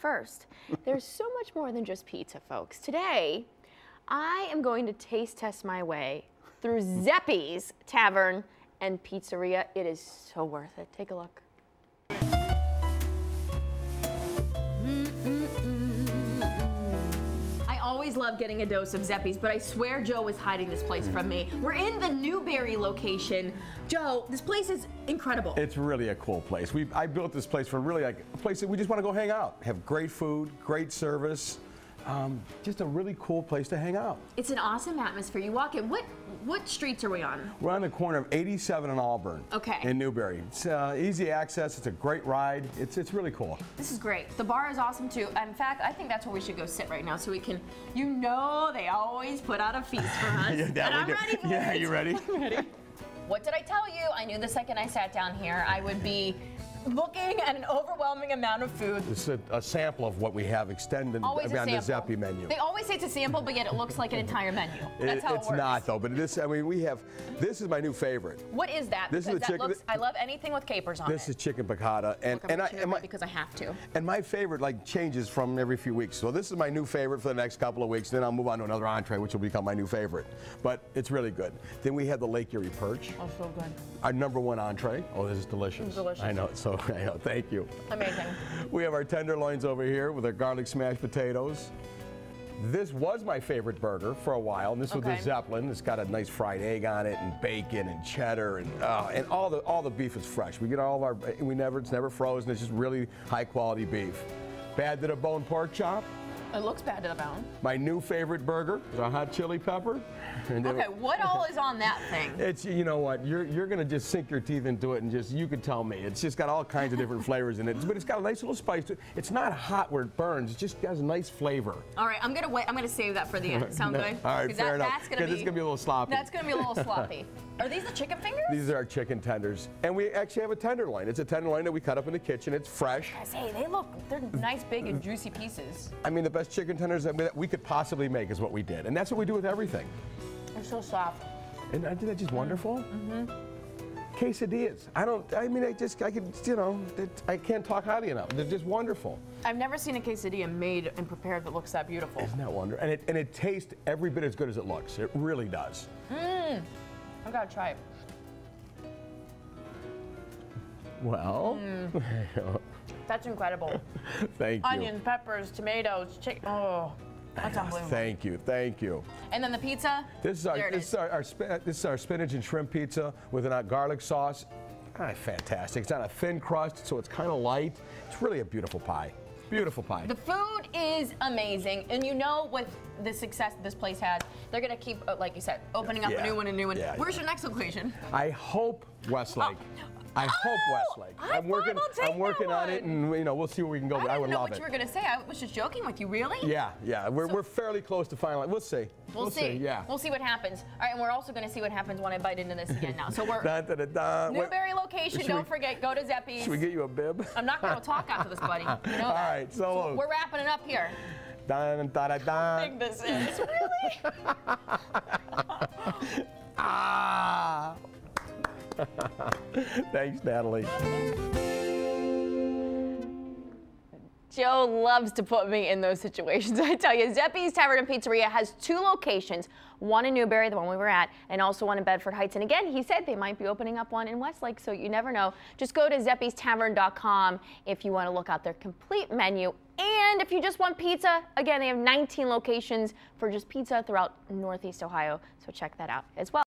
first, there's so much more than just pizza, folks. Today, I am going to taste test my way through Zeppes Tavern and Pizzeria. It is so worth it. Take a look. I always love getting a dose of Zeppes, but I swear Joe was hiding this place from me. We're in the Newberry location. Joe, this place is incredible. It's really a cool place. I built this place for really like a place that we just want to go hang out, have great food, great service. Just a really cool place to hang out. It's an awesome atmosphere. You walk in. What streets are we on? We're on the corner of 87 and Auburn. Okay. In Newberry. It's easy access. It's a great ride. It's really cool. This is great. The bar is awesome too. In fact, I think that's where we should go sit right now so we can. You know, they always put out a feast for us. And I'm ready for it. Yeah, you ready? I'm ready. What did I tell you? I knew the second I sat down here, I would be looking at an overwhelming amount of food. This is a sample of what we have extended on the Zeppes menu. They always say it's a sample, but yet it looks like an entire menu. That's how it works. It's not though, but this, I mean, this is my new favorite. What is that? This is the chicken. I love anything with capers on it. This is chicken piccata, because I have to. And my favorite like changes from every few weeks. So this is my new favorite for the next couple of weeks. Then I'll move on to another entree, which will become my new favorite. But it's really good. Then we have the Lake Erie perch. Oh, so good. Our #1 entree. Oh, this is delicious. It's delicious. I know. So I know. Thank you. Amazing. We have our tenderloins over here with our garlic smashed potatoes. This was my favorite burger for a while, and this was the Zeppelin. It's got a nice fried egg on it, and bacon, and cheddar, and all the beef is fresh. We get all of our, it's never frozen. It's just really high quality beef. Bad to the bone pork chop. It looks bad to the bone. My new favorite burger is a hot chili pepper. Okay, what all is on that thing? It's, you know what, you're gonna just sink your teeth into it and you could tell me. It's just got all kinds of different flavors in it, but it's got a nice little spice to it. It's not hot where it burns, it just has a nice flavor. All right, I'm gonna save that for the end. Sound good? All right, fair enough. This is gonna be a little sloppy. That's gonna be a little sloppy. Are these the chicken fingers? These are our chicken tenders. And we actually have a tenderloin. It's a tenderloin that we cut up in the kitchen. It's fresh. Guys, hey, they're nice, big, and juicy pieces. I mean, the best chicken tenders that we could possibly make is what we did. And that's what we do with everything. They're so soft. And isn't that just wonderful? Mm-hmm. Quesadillas. I can't talk highly enough. They're just wonderful. I've never seen a quesadilla made and prepared that looks that beautiful. Isn't that wonderful? And it tastes every bit as good as it looks. It really does. I've got to try it. Well, that's incredible. Thank you. Onions, peppers, tomatoes, chicken. Oh, that's unbelievable. Thank you, thank you. And then the pizza. This is our spinach and shrimp pizza with a garlic sauce. Fantastic. It's on a thin crust, so it's kind of light. It's really a beautiful pie. Beautiful pie. The food is amazing, and you know with the success that this place has, they're gonna keep, like you said, opening up a new one. Where's your next location? I hope Westlake. I hope Westlake. I'm working on it, and we'll see where we can go. I would love it. I didn't know what you were gonna say. I was just joking with you. Really? Yeah. We're fairly close to finalizing. We'll see. We'll see. Yeah. We'll see what happens. All right, and we're also gonna see what happens when I bite into this again now. So we're Newberry location. Don't forget, go to Zeppes. Should we get you a bib? I'm not gonna talk after this, buddy. You know that. All right, so we're wrapping it up here. Dun, da, da, da. How big this is, really? Thanks, Natalie. Joe loves to put me in those situations. I tell you, Zeppes Tavern and Pizzeria has 2 locations, one in Newberry, the one we were at, and also one in Bedford Heights. And again, he said they might be opening up one in Westlake, so you never know. Just go to ZeppesTavern.com if you want to look out their complete menu. And if you just want pizza, again, they have 19 locations for just pizza throughout Northeast Ohio, so check that out as well.